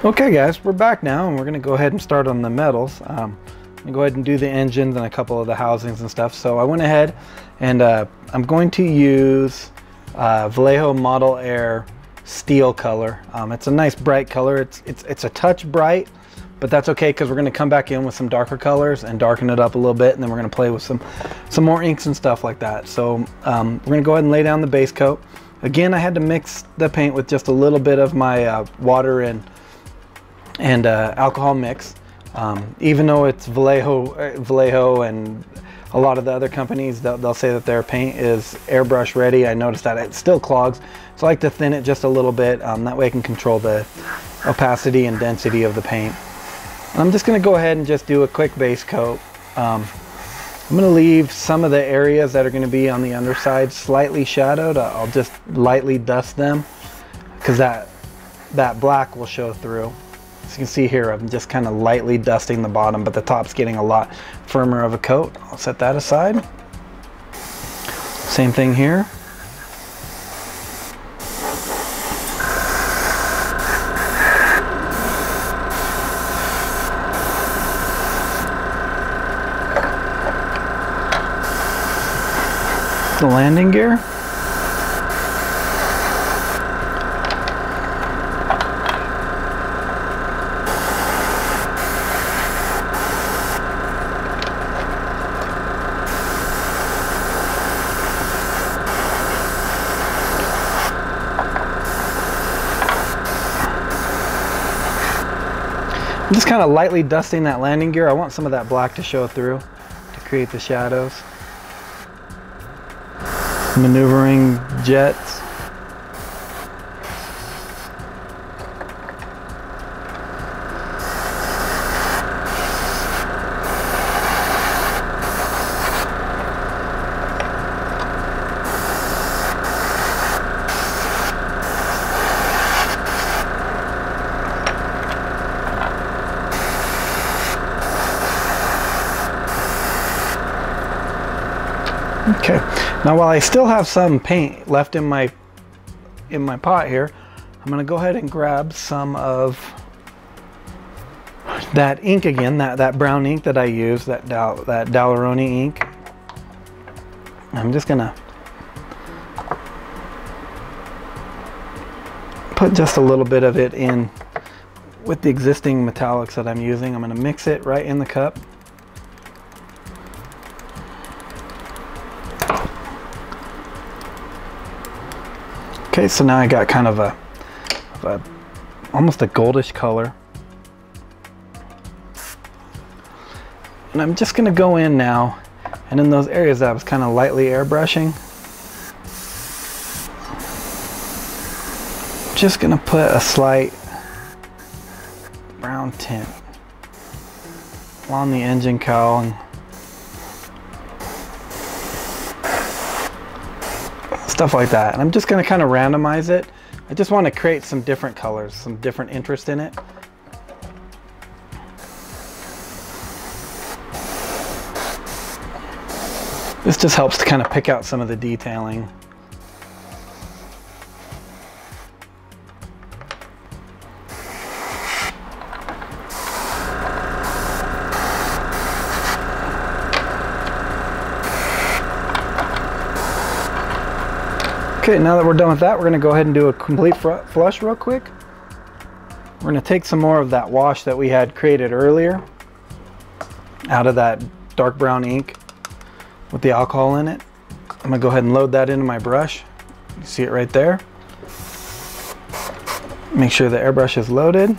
Okay guys, we're back now and we're going to go ahead and start on the metals. I'm going to go ahead and do the engines and a couple of the housings and stuff. So I went ahead and I'm going to use Vallejo Model Air steel color. It's a nice bright color. It's a touch bright, but that's okay because we're going to come back in with some darker colors and darken it up a little bit, and then we're going to play with some more inks and stuff like that. So we're going to go ahead and lay down the base coat. Again, I had to mix the paint with just a little bit of my water and alcohol mix. Even though it's Vallejo and a lot of the other companies, they'll say that their paint is airbrush ready. I noticed that it still clogs, so I like to thin it just a little bit. That way I can control the opacity and density of the paint. And I'm just going to go ahead and just do a quick base coat. I'm going to leave some of the areas that are going to be on the underside slightly shadowed. I'll just lightly dust them because that black will show through. As you can see here, I'm just kind of lightly dusting the bottom, but the top's getting a lot firmer of a coat. I'll set that aside. Same thing here. The landing gear. I'm just kind of lightly dusting that landing gear. I want some of that black to show through to create the shadows. Maneuvering jets. Okay, now while I still have some paint left in my pot here, I'm going to go ahead and grab some of that ink again, that brown ink that I used, that Daler-Rowney ink. I'm just going to put just a little bit of it in with the existing metallics that I'm using. I'm going to mix it right in the cup. Okay, so now I got kind of almost a goldish color. And I'm just going to go in now, and in those areas that I was kind of lightly airbrushing, just going to put a slight brown tint along the engine cowl and stuff like that. And I'm just going to kind of randomize it. I just want to create some different colors, some different interest in it. This just helps to kind of pick out some of the detailing. Okay, now that we're done with that, we're going to go ahead and do a complete flush real quick. We're going to take some more of that wash that we had created earlier out of that dark brown ink with the alcohol in it. I'm going to go ahead and load that into my brush. You see it right there. Make sure the airbrush is loaded.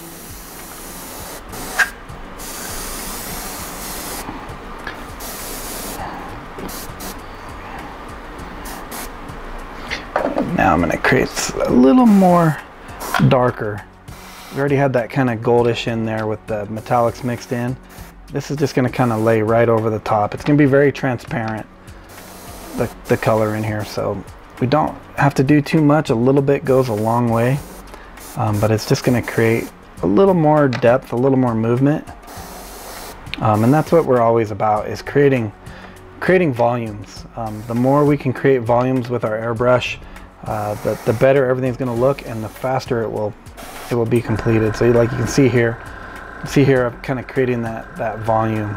Now I'm going to create a little more darker. We already had that kind of goldish in there with the metallics mixed in. This is just going to kind of lay right over the top. It's going to be very transparent, the color in here, so we don't have to do too much. A little bit goes a long way, but it's just going to create a little more depth, a little more movement, and that's what we're always about, is creating volumes. The more we can create volumes with our airbrush, the better everything's going to look, and the faster it will it will be completed. So like you can see here, I'm kind of creating that volume.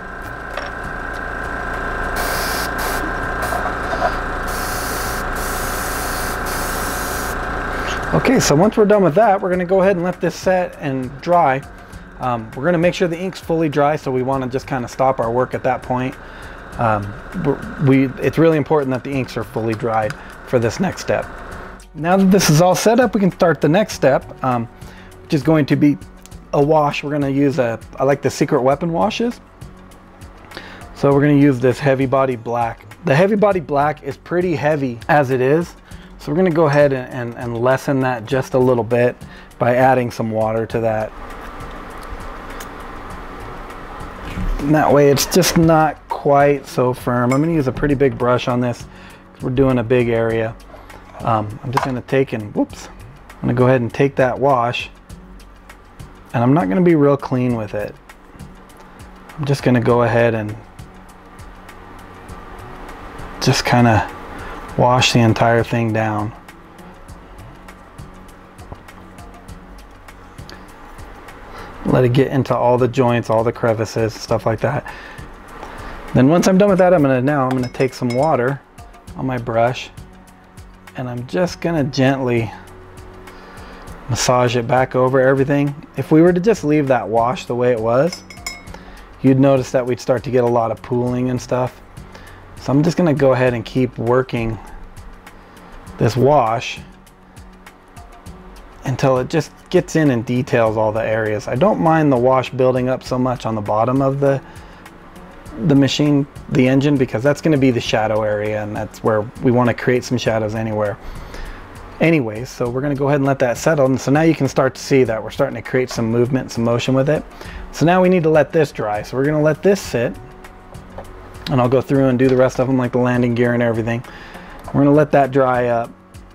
Okay, so once we're done with that, we're gonna go ahead and let this set and dry. We're gonna make sure the ink's fully dry, so we wanna just kind of stop our work at that point. It's really important that the inks are fully dried for this next step. Now that this is all set up, we can start the next step, which is going to be a wash. We're gonna use I like the Secret Weapon washes. So we're gonna use this Heavy Body Black. The Heavy Body Black is pretty heavy as it is. So we're gonna go ahead and lessen that just a little bit by adding some water to that. And that way it's just not quite so firm. I'm gonna use a pretty big brush on this because we're doing a big area. I'm just gonna take and, whoops, I'm gonna go ahead and take that wash, and I'm not gonna be real clean with it. I'm just gonna go ahead and just kind of wash the entire thing down. Let it get into all the joints, all the crevices, stuff like that. Then once I'm done with that, I'm gonna take some water on my brush, and I'm just gonna gently massage it back over everything. If we were to just leave that wash the way it was, you'd notice that we'd start to get a lot of pooling and stuff. So I'm just gonna go ahead and keep working this wash until it just gets in and details all the areas. I don't mind the wash building up so much on the bottom of the machine, the engine, because that's gonna be the shadow area, and that's where we wanna create some shadows anyways. So we're gonna go ahead and let that settle. And so now you can start to see that we're starting to create some movement, some motion with it. So now we need to let this dry. So we're gonna let this sit, and I'll go through and do the rest of them, like the landing gear and everything. We're gonna let that dry up.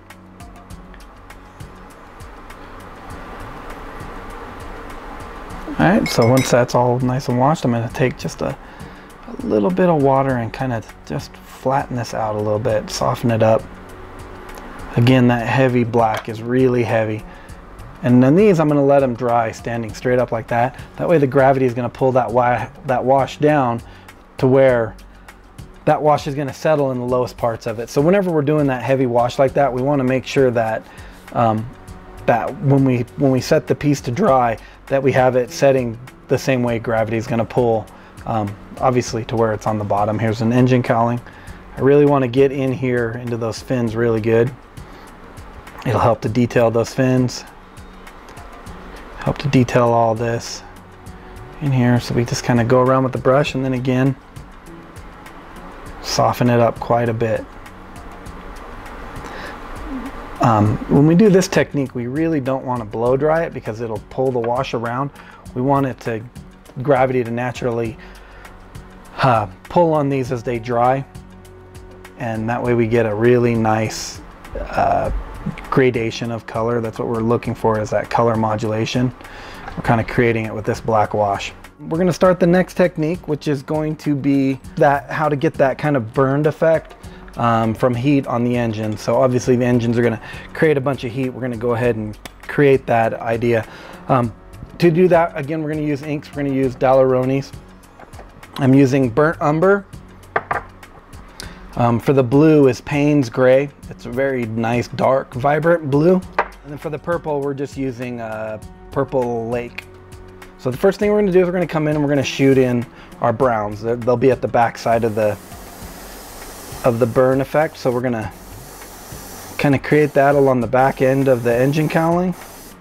All right, so once that's all nice and washed, I'm gonna take just a little bit of water and kind of just flatten this out a little bit, soften it up. Again, that heavy black is really heavy. And then these, I'm gonna let them dry standing straight up like that. That way the gravity is gonna pull that wash down to where that wash is going to settle in the lowest parts of it. So whenever we're doing that heavy wash like that, we want to make sure that that when we set the piece to dry, that we have it setting the same way gravity is going to pull, obviously, to where it's on the bottom. Here's an engine cowling. I really want to get in here into those fins really good. It'll help to detail those fins, help to detail all this in here. So we just kind of go around with the brush, and then again soften it up quite a bit. When we do this technique, we really don't want to blow dry it because it'll pull the wash around. We want it to gravity to naturally pull on these as they dry, and that way we get a really nice gradation of color. That's what we're looking for, is that color modulation. We're kind of creating it with this black wash. We're going to start the next technique, which is going to be how to get that kind of burned effect from heat on the engine. So obviously the engines are going to create a bunch of heat. We're going to go ahead and create that idea. To do that, again, we're going to use inks. We're going to use Daler-Rowney's. I'm using Burnt Umber. For the blue is Payne's Gray. It's a very nice, dark, vibrant blue. And then for the purple, we're just using Purple Lake. So the first thing we're going to do is we're going to come in and we're going to shoot in our browns. They'll be at the back side of the burn effect. So we're going to kind of create that along the back end of the engine cowling.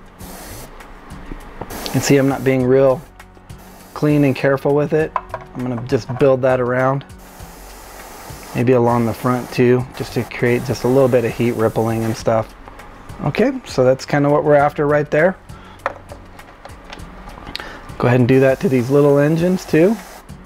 You can see I'm not being real clean and careful with it. I'm going to just build that around, maybe along the front too, just to create just a little bit of heat rippling and stuff. Okay, so that's kind of what we're after right there. Go ahead and do that to these little engines too.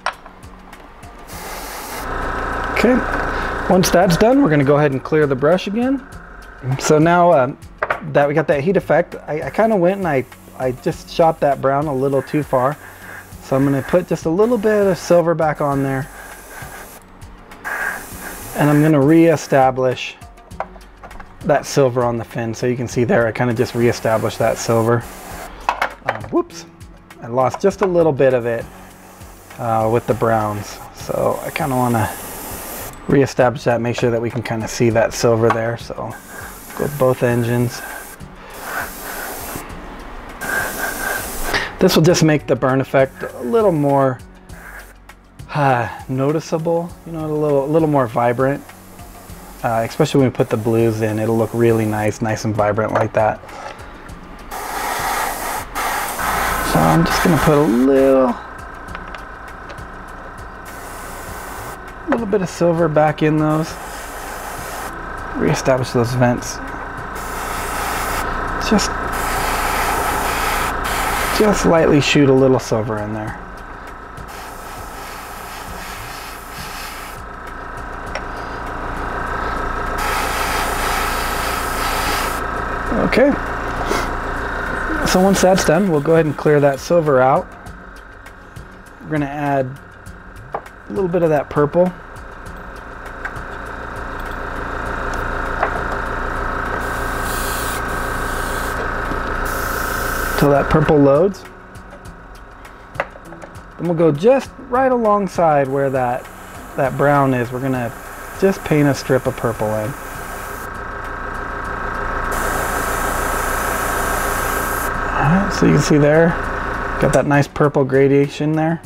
Okay, once that's done, we're going to go ahead and clear the brush again. So now that we got that heat effect, I kind of went and I just shot that brown a little too far. So I'm going to put just a little bit of silver back on there. And I'm going to reestablish that silver on the fin. So you can see there, I kind of just reestablished that silver. Whoops, I lost just a little bit of it with the browns. So I kind of want to reestablish that, make sure that we can kind of see that silver there. So go with both engines. This will just make the burn effect a little more noticeable, you know, a little more vibrant. Especially when we put the blues in, it'll look really nice and vibrant like that. So I'm just gonna put a little bit of silver back in those. Reestablish those vents. Just lightly shoot a little silver in there. Okay, so once that's done, we'll go ahead and clear that silver out. We're going to add a little bit of that purple. Till that purple loads. Then we'll go just right alongside where that brown is. We're going to just paint a strip of purple in. So you can see there, got that nice purple gradation there.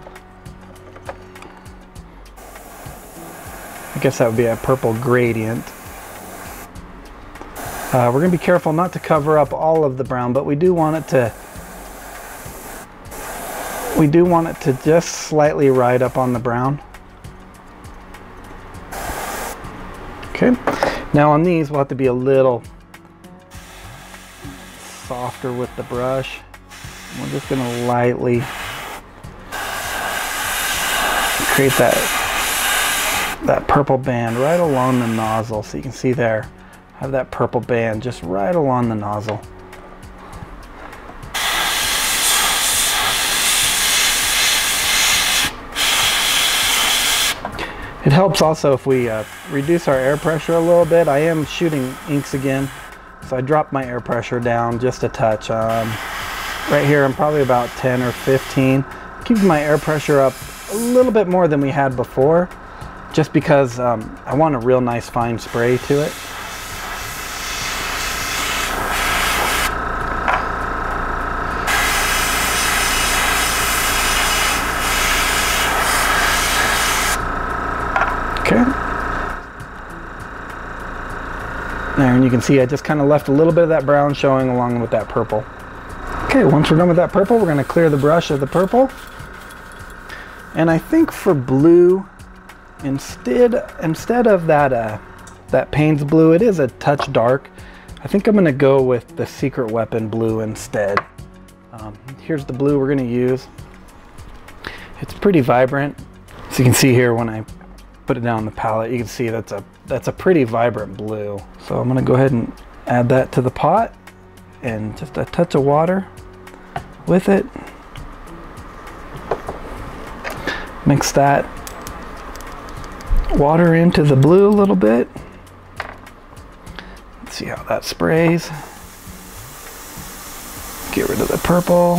I guess that would be a purple gradient. We're going to be careful not to cover up all of the brown, but we do want it to just slightly ride up on the brown. Okay, now on these we'll have to be a little softer with the brush. We're just going to lightly create that purple band right along the nozzle. So you can see there, have that purple band just right along the nozzle. It helps also if we reduce our air pressure a little bit. I am shooting inks again, so I dropped my air pressure down just a touch. Right here I'm probably about 10 or 15. Keeping my air pressure up a little bit more than we had before, just because I want a real nice fine spray to it. Okay. There, and you can see I just kind of left a little bit of that brown showing along with that purple. Okay, once we're done with that purple, we're going to clear the brush of the purple. And I think for blue, instead of that Payne's blue, it is a touch dark. I think I'm going to go with the Secret Weapon blue instead. Here's the blue we're going to use. It's pretty vibrant. So you can see here when I put it down on the palette, you can see that's a pretty vibrant blue. So I'm going to go ahead and add that to the pot and just a touch of water with it. Mix that water into the blue a little bit. Let's see how that sprays. Get rid of the purple.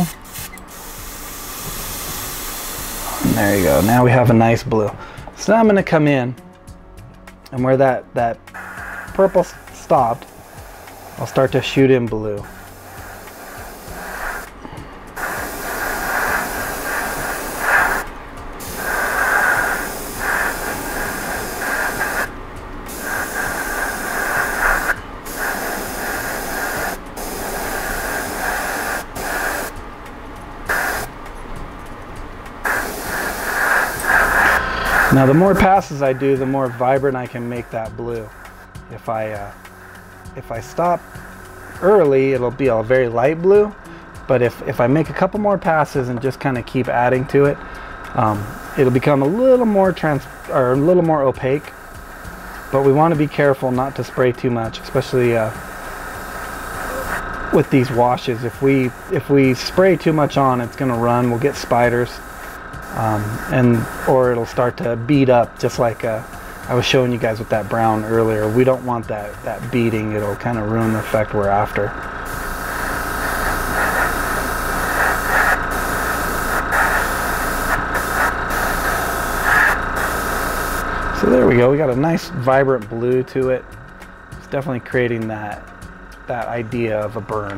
And there you go. Now we have a nice blue. So now I'm going to come in, and where that purple stopped, I'll start to shoot in blue. Now the more passes I do, the more vibrant I can make that blue. If I stop early, it'll be a very light blue, but if I make a couple more passes and just kind of keep adding to it, it'll become a little more opaque. But we want to be careful not to spray too much, especially with these washes. If we spray too much on, it's going to run. We'll get spiders. Or it'll start to bead up just like I was showing you guys with that brown earlier. We don't want that beading. It'll kind of ruin the effect we're after. So there we go. We got a nice vibrant blue to it. It's definitely creating that idea of a burn.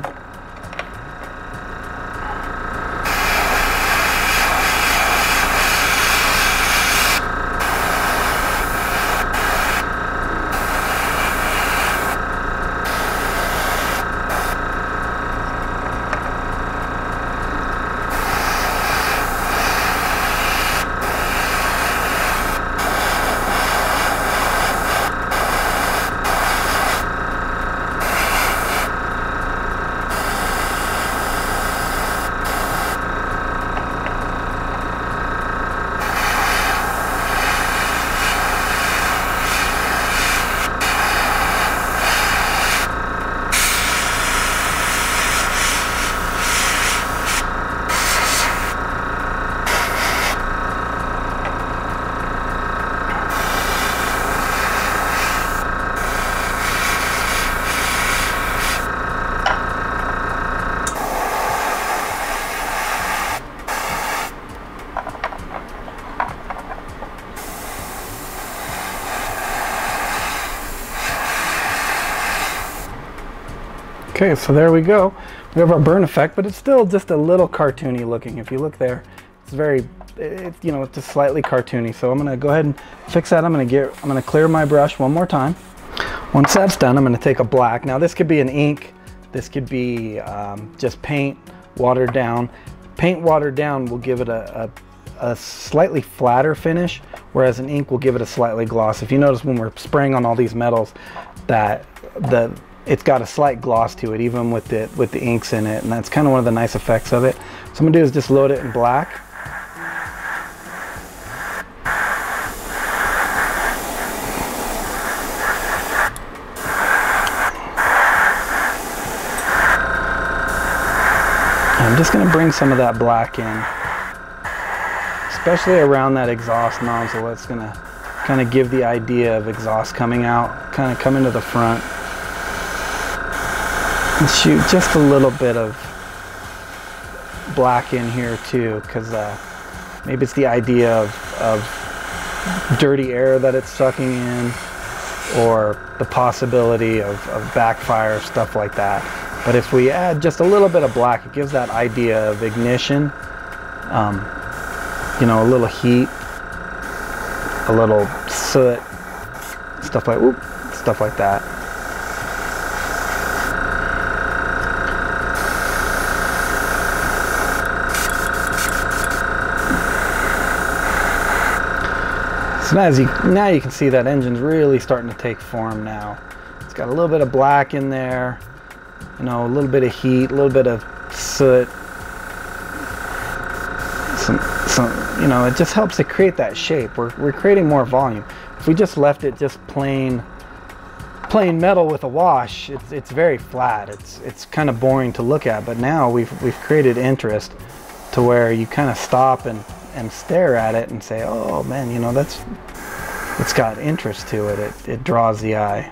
Okay, so there we go. We have our burn effect, but it's still just a little cartoony looking. If you look there, it's very, you know, it's just slightly cartoony. So I'm gonna go ahead and fix that. I'm gonna clear my brush one more time. Once that's done, I'm gonna take a black. Now this could be an ink, this could be just paint watered down. Paint watered down will give it a slightly flatter finish, whereas an ink will give it a slightly gloss. If you notice when we're spraying on all these metals, that it's got a slight gloss to it, even with the inks in it, and that's kind of one of the nice effects of it. So what I'm gonna do is just load it in black. And I'm just gonna bring some of that black in, especially around that exhaust nozzle. It's gonna kind of give the idea of exhaust coming out, kind of coming to the front. And shoot just a little bit of black in here too, because maybe it's the idea of dirty air that it's sucking in, or the possibility of backfire, stuff like that. But if we add just a little bit of black, it gives that idea of ignition, you know, a little heat, a little soot, stuff like that. So now you can see that engine's really starting to take form now. It's got a little bit of black in there, you know, a little bit of heat, a little bit of soot. Some, you know, it just helps to create that shape. We're creating more volume. If we just left it just plain metal with a wash, it's very flat. It's kind of boring to look at. But now we've created interest to where you kind of stop and stare at it and say, oh man, you know, it's got interest to it. It draws the eye.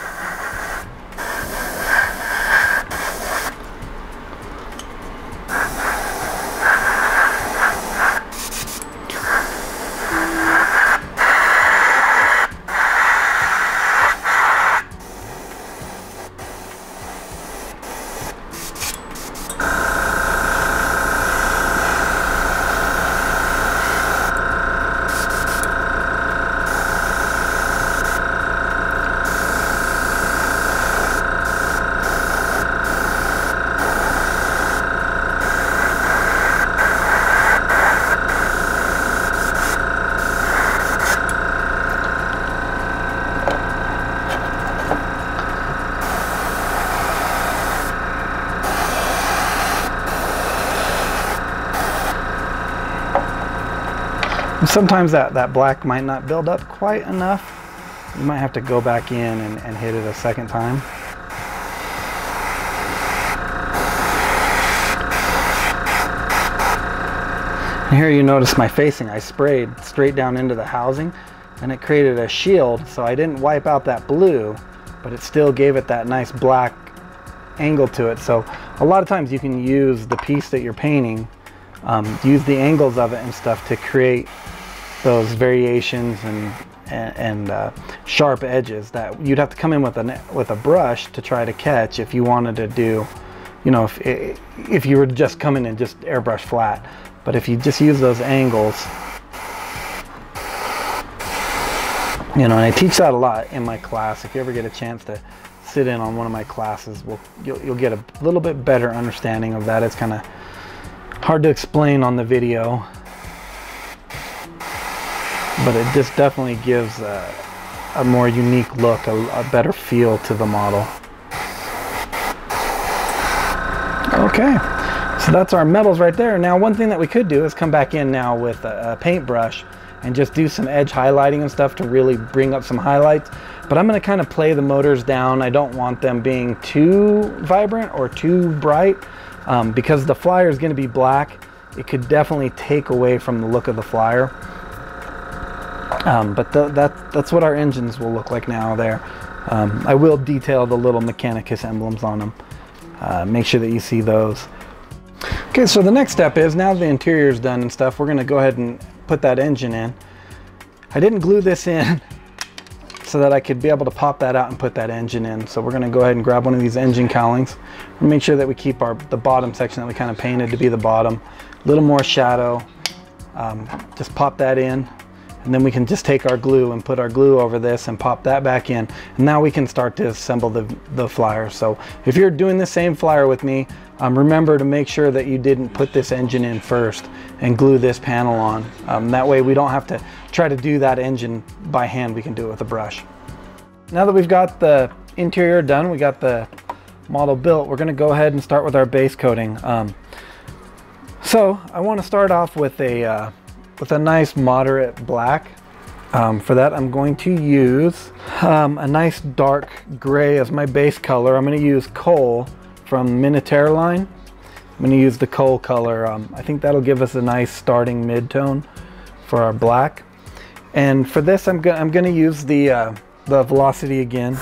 Sometimes that black might not build up quite enough. You might have to go back in and hit it a second time. And here you notice my facing. I sprayed straight down into the housing. and it created a shield, so I didn't wipe out that blue, but it still gave it that nice black angle to it. So a lot of times you can use the piece that you're painting, use the angles of it and stuff to create those variations and sharp edges that you'd have to come in with a brush to try to catch if you wanted to do, you know, if you were to just come in and just airbrush flat. But if you just use those angles, you know, and I teach that a lot in my class. If you ever get a chance to sit in on one of my classes, you'll get a little bit better understanding of that. It's kind of hard to explain on the video, but it just definitely gives a more unique look, a better feel to the model. Okay, so that's our metals right there. Now one thing that we could do is come back in now with a paintbrush and just do some edge highlighting and stuff to really bring up some highlights. But I'm going to kind of play the motors down. I don't want them being too vibrant or too bright, because the flyer is going to be black. It could definitely take away from the look of the flyer. But that's what our engines will look like now there. I will detail the little Mechanicus emblems on them. Make sure that you see those. Okay, so the next step is, now the interior is done and stuff, we're going to go ahead and put that engine in. I didn't glue this in so that I could be able to pop that out and put that engine in. So we're going to go ahead and grab one of these engine cowlings and make sure that we keep the bottom section that we kind of painted to be the bottom. A little more shadow. Just pop that in, and then we can just take our glue and put our glue over this and pop that back in. And now we can start to assemble the flyer. So if you're doing the same flyer with me, remember to make sure that you didn't put this engine in first and glue this panel on. That way we don't have to try to do that engine by hand. We can do it with a brush. Now that we've got the interior done, we got the model built, we're going to go ahead and start with our base coating. So I want to start off with a nice moderate black. For that I'm going to use a nice dark gray as my base color. I'm going to use Coal from Minotaur line. I'm going to use the Coal color. I think that'll give us a nice starting mid-tone for our black. And for this I'm going to use the Velocity again.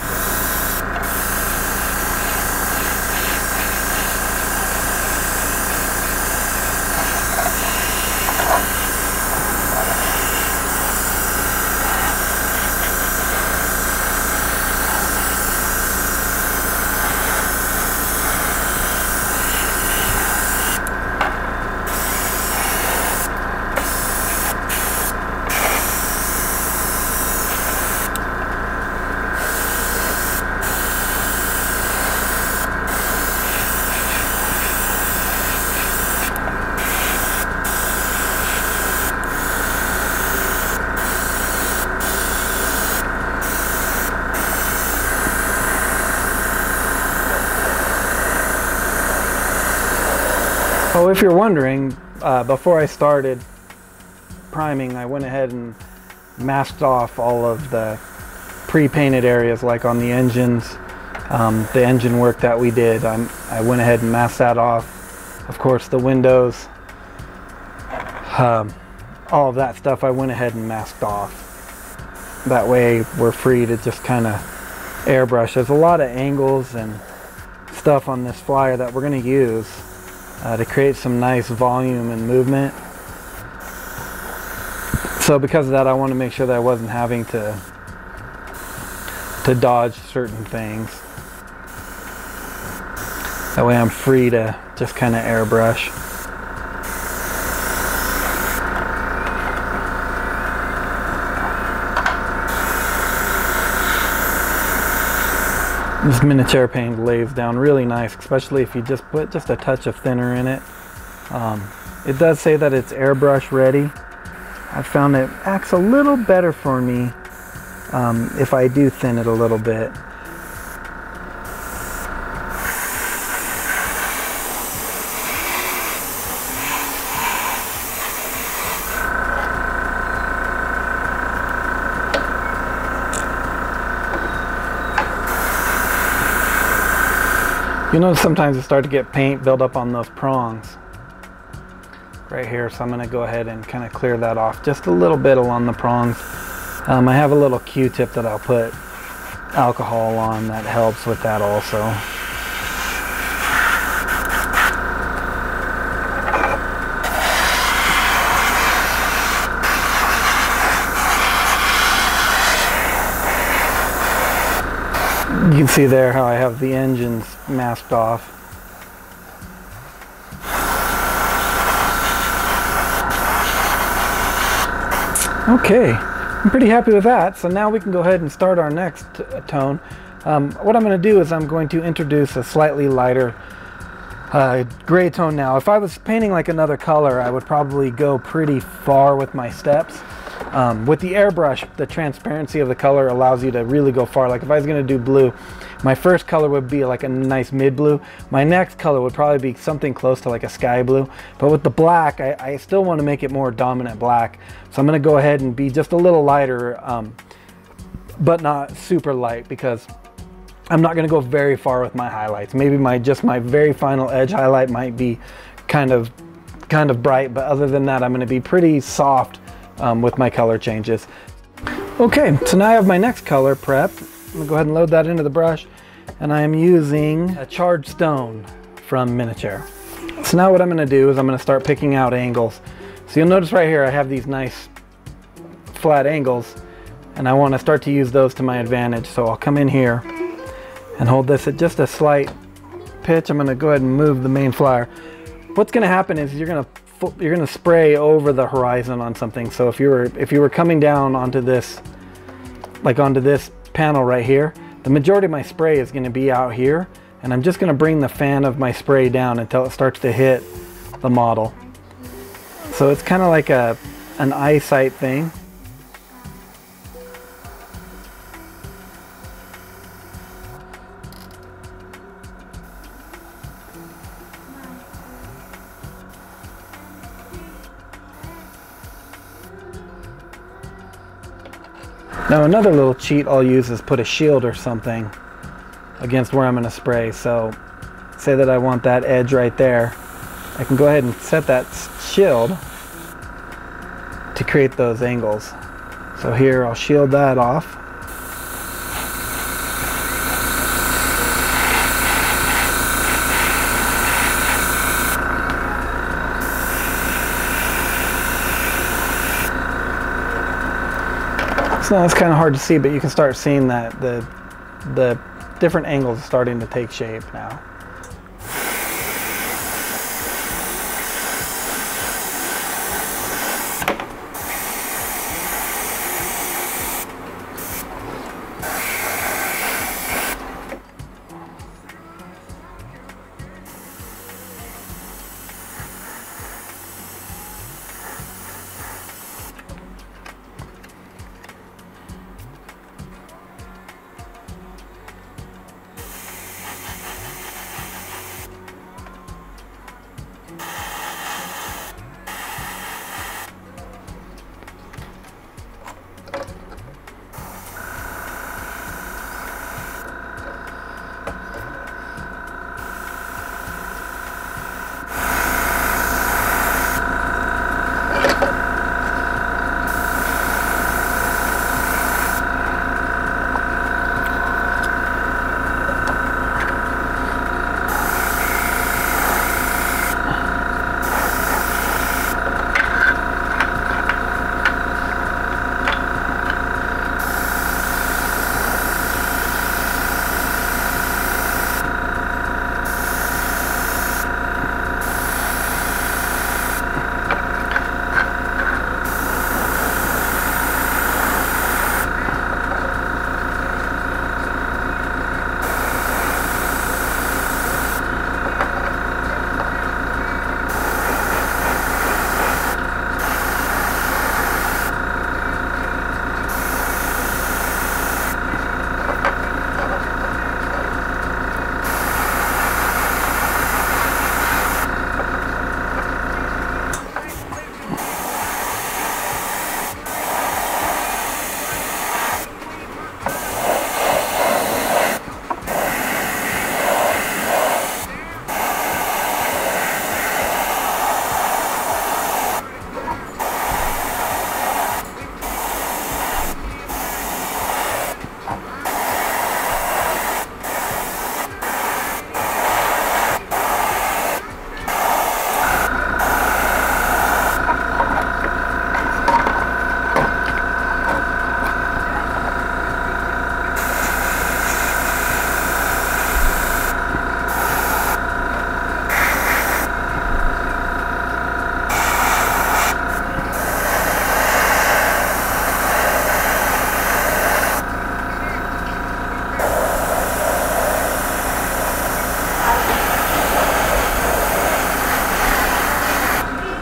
Oh, if you're wondering, before I started priming, I went ahead and masked off all of the pre-painted areas, like on the engines, the engine work that we did. I went ahead and masked that off. Of course, the windows, all of that stuff I went ahead and masked off. That way we're free to just kind of airbrush. There's a lot of angles and stuff on this flyer that we're going to use to create some nice volume and movement. So because of that, I want to make sure that I wasn't having to dodge certain things. That way I'm free to just kind of airbrush. This Minotaur paint lays down really nice, especially if you just put just a touch of thinner in it. It does say that it's airbrush ready. I found it acts a little better for me if I do thin it a little bit. You notice sometimes you start to get paint build up on those prongs right here, so I'm going to go ahead and kind of clear that off just a little bit along the prongs. I have a little Q-tip that I'll put alcohol on that helps with that also. You can see there how I have the engines masked off. Okay, I'm pretty happy with that. So now we can go ahead and start our next tone. What I'm going to do is I'm going to introduce a slightly lighter gray tone now. If I was painting like another color, I would probably go pretty far with my steps. With the airbrush, the transparency of the color allows you to really go far. Like if I was going to do blue, my first color would be like a nice mid blue. My next color would probably be something close to like a sky blue. But with the black, I still want to make it more dominant black. So I'm going to go ahead and be just a little lighter, but not super light, because I'm not going to go very far with my highlights. Maybe just my very final edge highlight might be kind of bright, but other than that, I'm going to be pretty soft with my color changes. Okay, so now I have my next color prepped. I'm gonna go ahead and load that into the brush, and I am using a charred stone from Miniature. So now what I'm gonna do is I'm gonna start picking out angles. So you'll notice right here I have these nice flat angles, and I want to start to use those to my advantage. So I'll come in here and hold this at just a slight pitch. I'm gonna go ahead and move the main flyer. What's gonna happen is you're gonna spray over the horizon on something. So if you were coming down onto this, like onto this panel right here, the majority of my spray is going to be out here, and I'm just going to bring the fan of my spray down until it starts to hit the model. So it's kind of like an eyesight thing. Now another little cheat I'll use is put a shield or something against where I'm going to spray. So say that I want that edge right there, I can go ahead and set that shield to create those angles. So here I'll shield that off. So it's kind of hard to see, but you can start seeing that the different angles are starting to take shape now.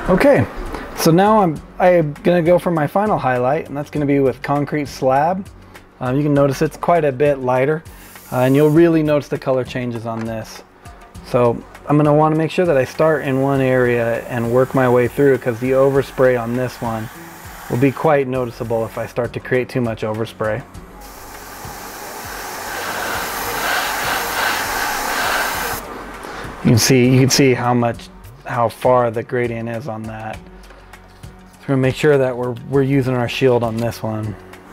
Okay, so now I'm gonna go for my final highlight, and that's gonna be with Concrete Slab. You can notice it's quite a bit lighter, and you'll really notice the color changes on this. So I'm gonna wanna make sure that I start in one area and work my way through, because the overspray on this one will be quite noticeable if I start to create too much overspray. You can see how far the gradient is on that. So we're gonna make sure that we're using our shield on this one.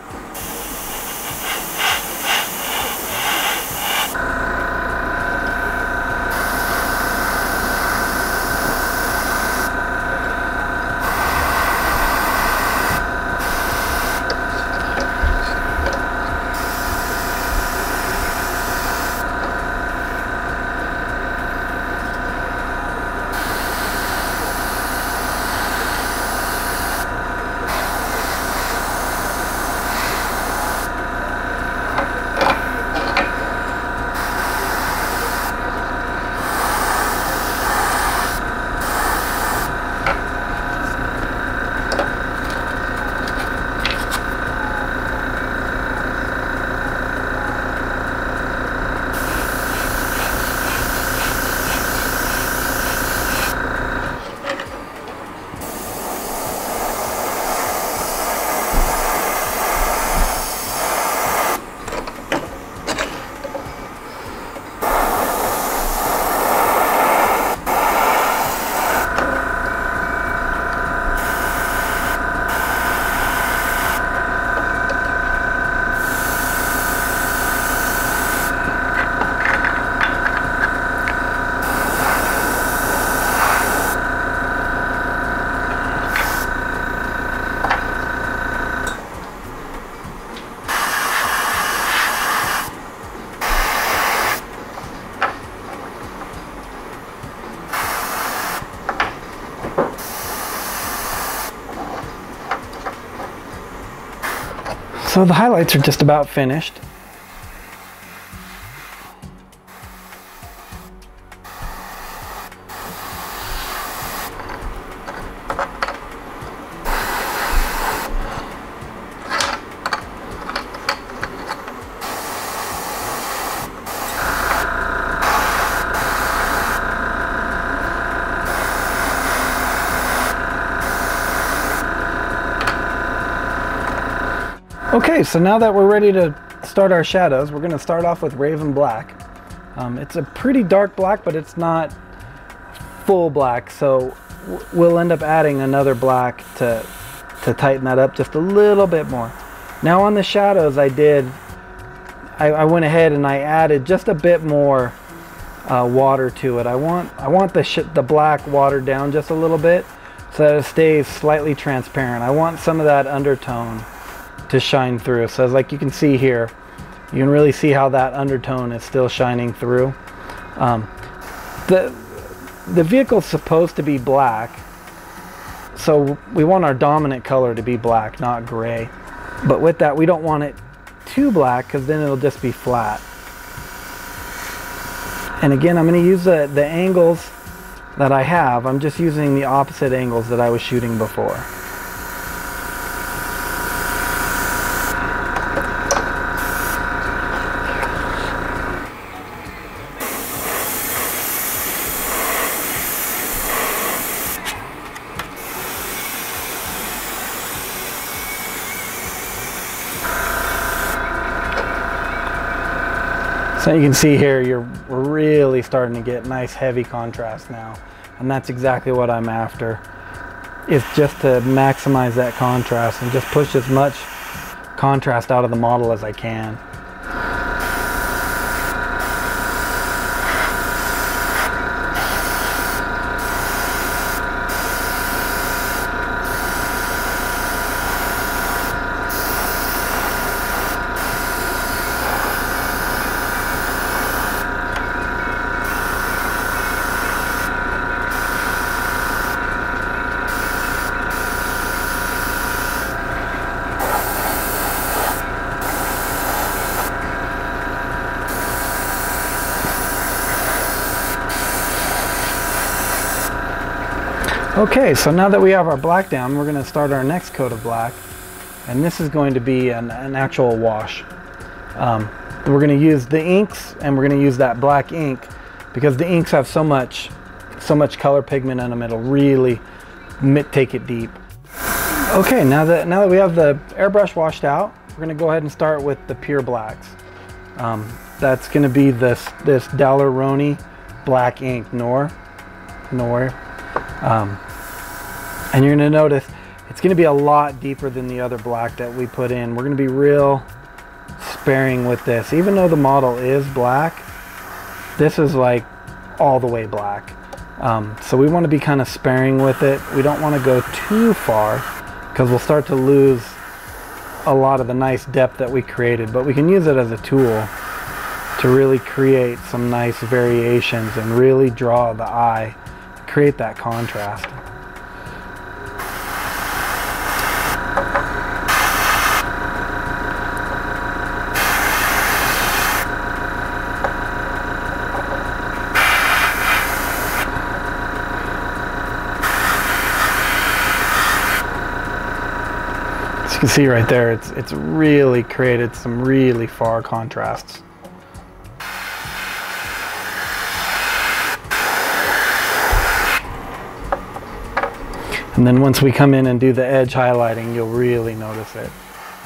So the highlights are just about finished. Okay, so now that we're ready to start our shadows, we're going to start off with Raven Black. It's a pretty dark black, but it's not full black, so we'll end up adding another black to tighten that up just a little bit more. Now on the shadows, I went ahead and I added just a bit more water to it. I want the black watered down just a little bit so that it stays slightly transparent. I want some of that undertone to shine through. So like you can see here, you can really see how that undertone is still shining through. The vehicle's supposed to be black, so we want our dominant color to be black, not gray. But with that, we don't want it too black, because then it'll just be flat. And again, I'm going to use the angles that I have. I'm just using the opposite angles that I was shooting before. So you can see here, we're really starting to get nice heavy contrast now. And that's exactly what I'm after. It's just to maximize that contrast and just push as much contrast out of the model as I can. Okay, so now that we have our black down, we're going to start our next coat of black, and this is going to be an actual wash. We're going to use the inks, and we're going to use that black ink because the inks have so much color pigment in them, it'll really take it deep. Okay, now that we have the airbrush washed out, we're going to go ahead and start with the pure blacks. That's going to be this Daler-Rowney black ink, Noir. And you're going to notice it's going to be a lot deeper than the other black that we put in. We're going to be real sparing with this. Even though the model is black, this is like all the way black. So we want to be kind of sparing with it. We don't want to go too far because we'll start to lose a lot of the nice depth that we created, but we can use it as a tool to really create some nice variations and really draw the eye, create that contrast. As you can see right there, it's really created some really far contrasts. And then once we come in and do the edge highlighting, you'll really notice it.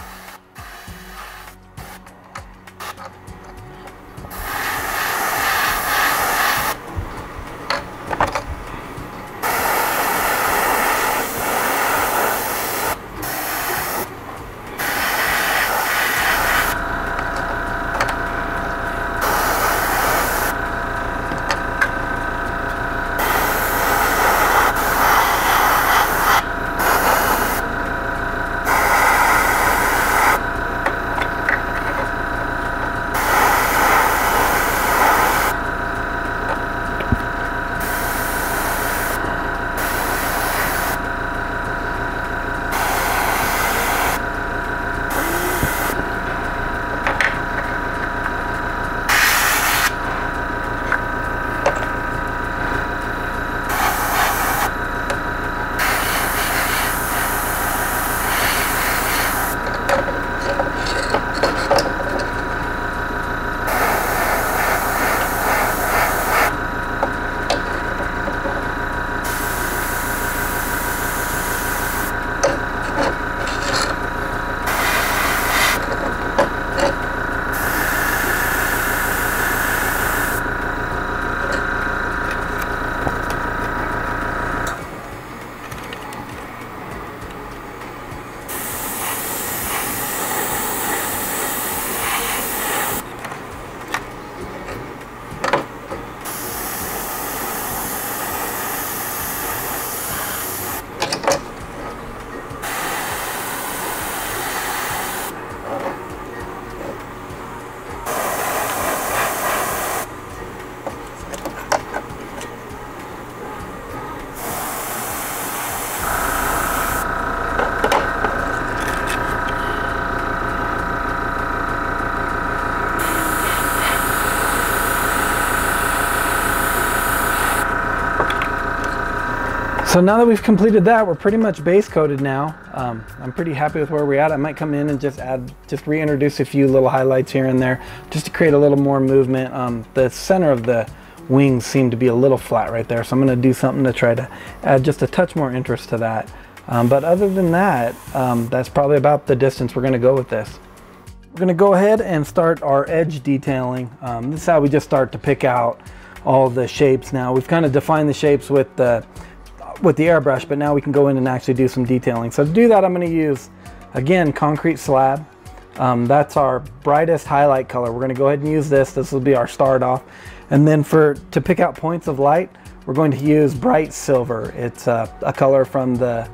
So now that we've completed that, we're pretty much base coated now. I'm pretty happy with where we're at. I might come in and just reintroduce a few little highlights here and there, just to create a little more movement. The center of the wings seem to be a little flat right there, so I'm gonna do something to try to add just a touch more interest to that. But other than that, that's probably about the distance we're gonna go with this. We're gonna go ahead and start our edge detailing. This is how we just start to pick out all the shapes now. We've kind of defined the shapes with the airbrush, but now we can go in and actually do some detailing. So to do that, I'm going to use, again, concrete slab. That's our brightest highlight color. We're going to go ahead and use this. This will be our start off. And then to pick out points of light, we're going to use bright silver. It's a color from the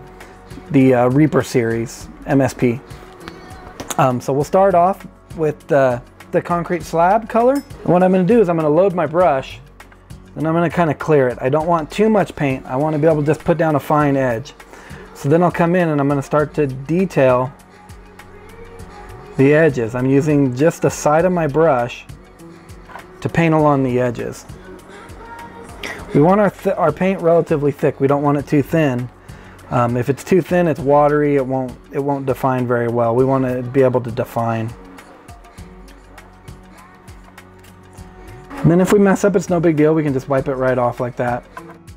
Reaper series, MSP. So we'll start off with the concrete slab color. And what I'm going to do is I'm going to load my brush, and I'm going to kind of clear it. I don't want too much paint. I want to be able to just put down a fine edge. So then I'll come in and I'm going to start to detail the edges. I'm using just the side of my brush to paint along the edges. We want our paint relatively thick. We don't want it too thin. If it's too thin, it's watery. It won't define very well. We want to be able to define. And then if we mess up, it's no big deal. We can just wipe it right off like that.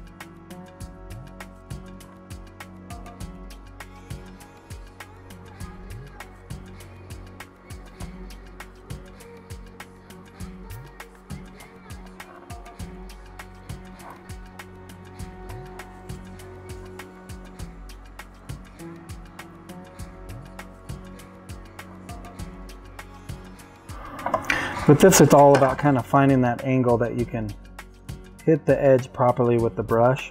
With this, it's all about kind of finding that angle that you can hit the edge properly with the brush.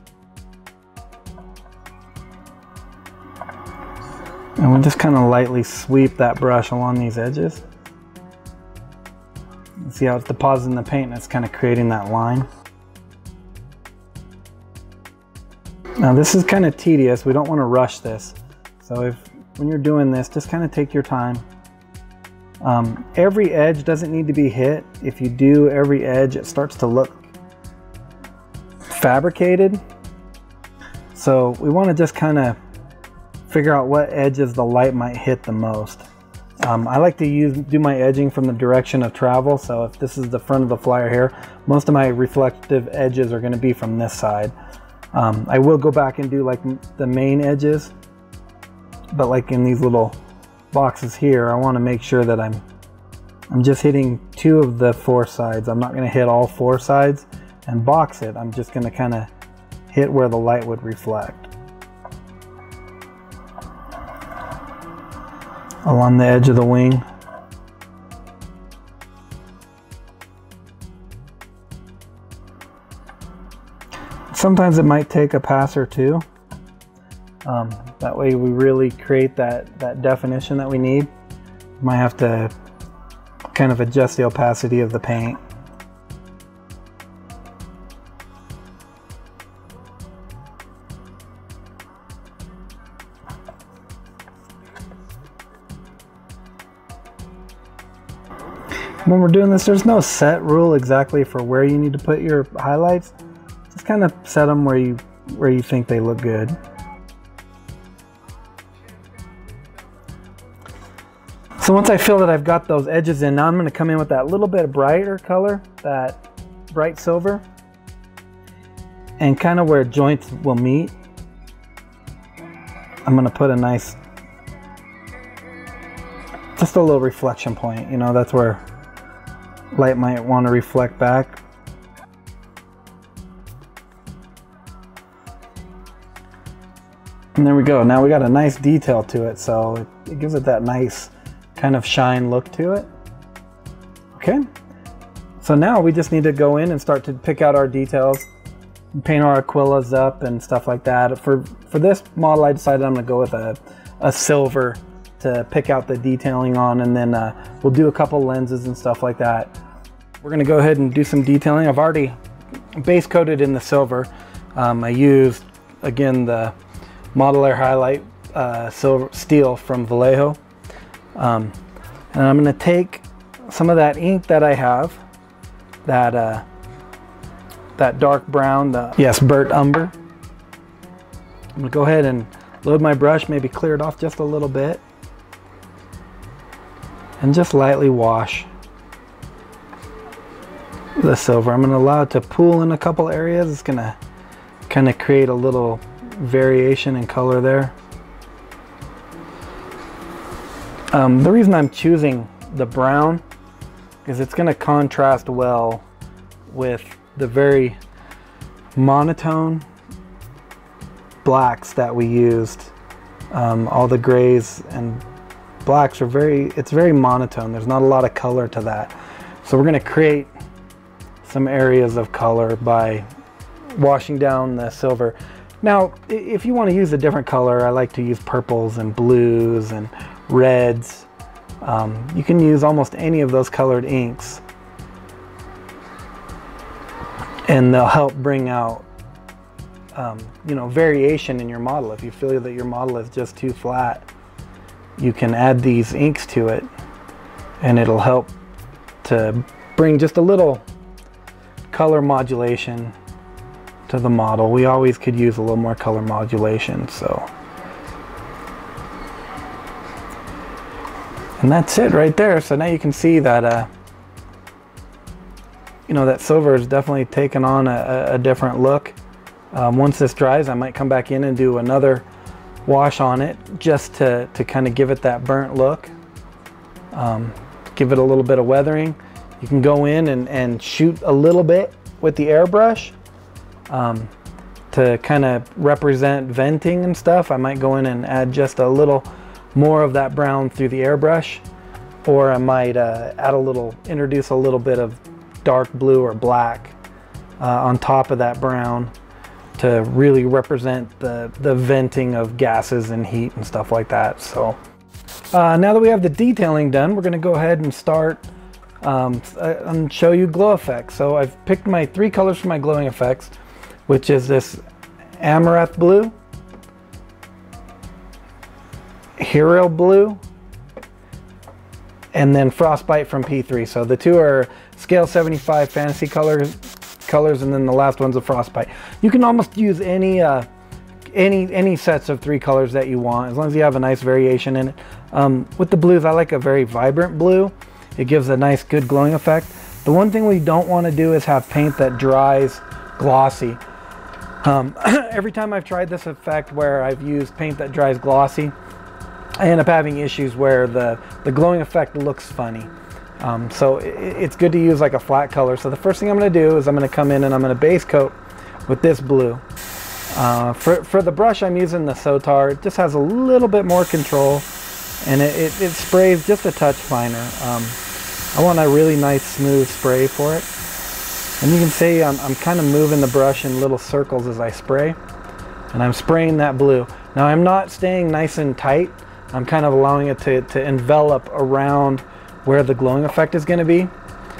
And we'll just kind of lightly sweep that brush along these edges. See how it's depositing the paint and it's kind of creating that line. Now this is kind of tedious. We don't want to rush this. So when you're doing this, just kind of take your time. Every edge doesn't need to be hit. If you do every edge, it starts to look fabricated. So we want to just kind of figure out what edges the light might hit the most. I like to do my edging from the direction of travel. So if this is the front of the flyer here, most of my reflective edges are going to be from this side. I will go back and do like the main edges, but like in these little boxes here, I want to make sure that I'm just hitting 2 of the 4 sides. I'm not going to hit all 4 sides and box it. I'm just going to kind of hit where the light would reflect. Along the edge of the wing. Sometimes it might take a pass or 2. That way we really create that definition that we need. Might have to kind of adjust the opacity of the paint. When we're doing this, there's no set rule exactly for where you need to put your highlights. Just kind of set them where you think they look good. So once I feel that I've got those edges in, now I'm going to come in with that little bit of brighter color, that bright silver, and kind of where joints will meet, I'm going to put a nice, just a little reflection point. You know, that's where light might want to reflect back. And there we go. Now we got a nice detail to it, so it gives it that nice kind of shine look to it. Okay, so now we just need to go in and start to pick out our details and paint our Aquilas up and stuff like that. For this model, I decided I'm going to go with a silver to pick out the detailing on, and then we'll do a couple lenses and stuff like that. We're going to go ahead and do some detailing. I've already base coated in the silver. I used, again, the Model Air Highlight silver steel from Vallejo. And I'm going to take some of that ink that I have, that dark brown, yes, burnt umber. I'm going to go ahead and load my brush, maybe clear it off just a little bit, and just lightly wash the silver. I'm going to allow it to pool in a couple areas. It's going to kind of create a little variation in color there. The reason I'm choosing the brown is it's going to contrast well with the very monotone blacks that we used. All the grays and blacks are it's very monotone. There's not a lot of color to that. So we're going to create some areas of color by washing down the silver. Now, if you want to use a different color, I like to use purples and blues and reds. You can use almost any of those colored inks, and they'll help bring out you know, variation in your model. If you feel that your model is just too flat, you can add these inks to it, and it'll help to bring just a little color modulation to the model. We always could use a little more color modulation. So, and that's it right there. So now you can see that you know, that silver is definitely taken on a different look. Once this dries, I might come back in and do another wash on it just to kind of give it that burnt look. Give it a little bit of weathering. You can go in and shoot a little bit with the airbrush to kind of represent venting and stuff. I might go in and add just a little more of that brown through the airbrush, or I might introduce a little bit of dark blue or black on top of that brown to really represent the venting of gases and heat and stuff like that. So now that we have the detailing done, we're going to go ahead and start and show you glow effects. So I've picked my 3 colors for my glowing effects, which is this Amaranth Blue, Hero Blue, and then Frostbite from P3. So the 2 are scale 75 fantasy colors, and then the last one's a Frostbite. You can almost use any sets of 3 colors that you want, as long as you have a nice variation in it. With the blues, I like a very vibrant blue. It gives a nice, good glowing effect. The one thing we don't want to do is have paint that dries glossy. Every time I've tried this effect where I've used paint that dries glossy, I end up having issues where the glowing effect looks funny. So it's good to use like a flat color. So the first thing I'm going to do is I'm going to come in and I'm going to base coat with this blue. For the brush, I'm using the Sotar. It just has a little bit more control, and it sprays just a touch finer. I want a really nice smooth spray for it. And you can see I'm kind of moving the brush in little circles as I spray, and I'm spraying that blue. Now I'm not staying nice and tight. I'm kind of allowing it to envelop around where the glowing effect is going to be.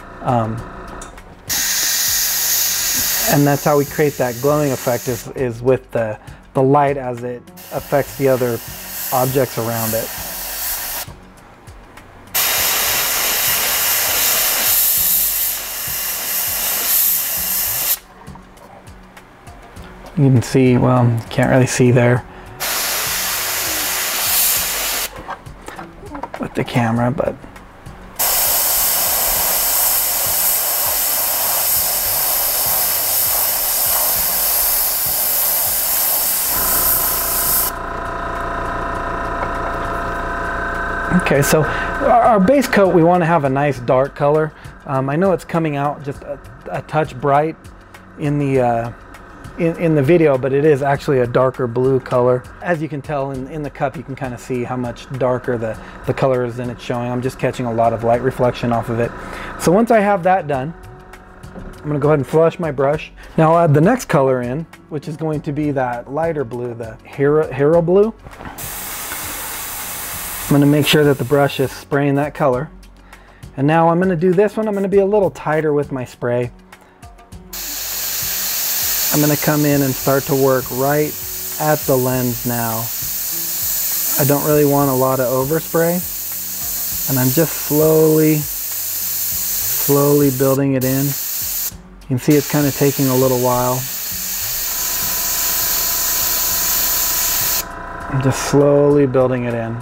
And that's how we create that glowing effect, is with the light as it affects the other objects around it. You can see, well, you can't really see there with the camera, but okay, so our base coat, we want to have a nice dark color. I know it's coming out just a touch bright in the video, but it is actually a darker blue color. As you can tell in the cup, you can kind of see how much darker the color is than it's showing. I'm just catching a lot of light reflection off of it. So once I have that done, I'm going to go ahead and flush my brush. Now I'll add the next color in, which is going to be that lighter blue, the Hero Blue. I'm going to make sure that the brush is spraying that color. And now I'm going to do this one. I'm going to be a little tighter with my spray. I'm going to come in and start to work right at the lens now. I don't really want a lot of overspray, and I'm just slowly building it in. You can see it's kind of taking a little while. I'm just slowly building it in.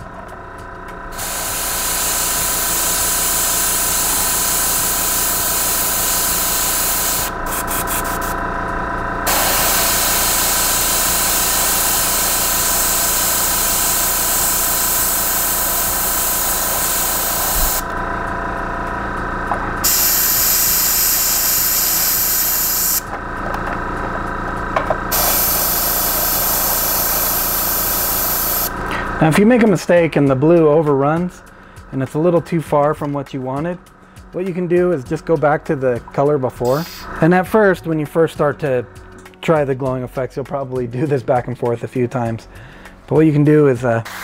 Now if you make a mistake and the blue overruns and it's a little too far from what you wanted, what you can do is just go back to the color before. And at first, when you first start to try the glowing effects, you'll probably do this back and forth a few times. But what you can do is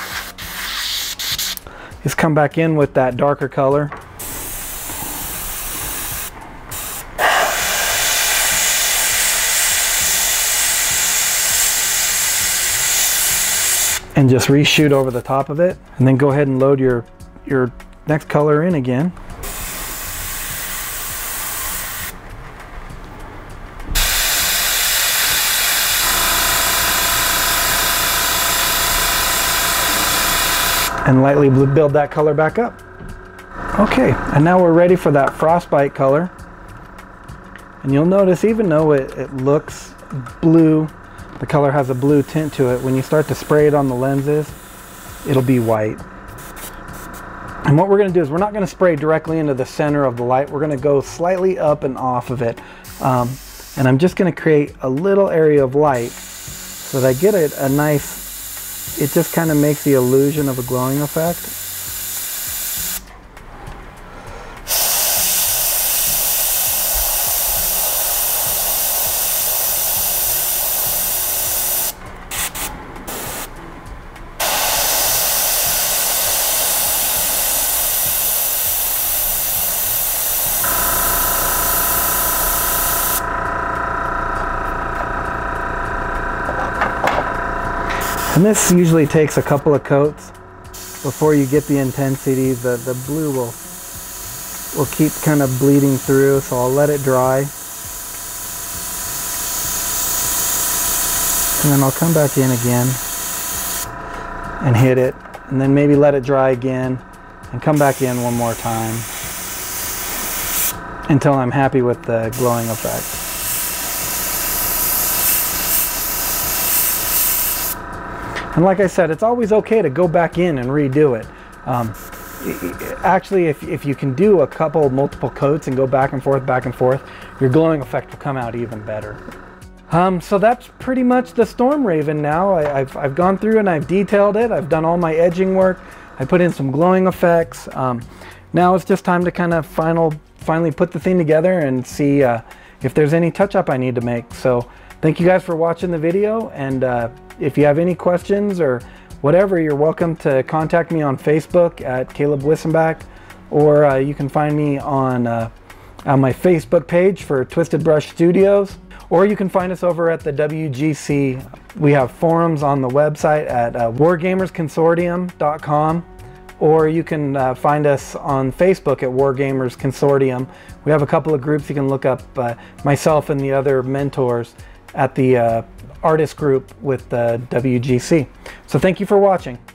come back in with that darker color. And just reshoot over the top of it, and then go ahead and load your next color in again. and lightly build that color back up. Okay, and now we're ready for that frostbite color. And you'll notice, even though it looks blue, the color has a blue tint to it, when you start to spray it on the lenses, it'll be white. And what we're going to do is we're not going to spray directly into the center of the light. We're going to go slightly up and off of it. And I'm just going to create a little area of light so that I get a nice, it just kind of makes the illusion of a glowing effect. And this usually takes a couple of coats before you get the intensity. The blue will keep kind of bleeding through, so I'll let it dry. And then I'll come back in again and hit it, and then maybe let it dry again and come back in one more time until I'm happy with the glowing effect. And like I said, it's always okay to go back in and redo it. Actually, if you can do multiple coats and go back and forth, your glowing effect will come out even better. So that's pretty much the Storm Raven now. I've gone through and I've detailed it. I've done all my edging work. I put in some glowing effects. Now it's just time to kind of finally put the thing together and see if there's any touch-up I need to make. So thank you guys for watching the video, and if you have any questions or whatever, you're welcome to contact me on Facebook at Caleb Wissenbach, or you can find me on my Facebook page for Twisted Brush Studios, or you can find us over at the WGC. We have forums on the website at wargamersconsortium.com, or you can find us on Facebook at Wargamers Consortium. We have a couple of groups. You can look up myself and the other mentors at the artist group with the WGC. So thank you for watching.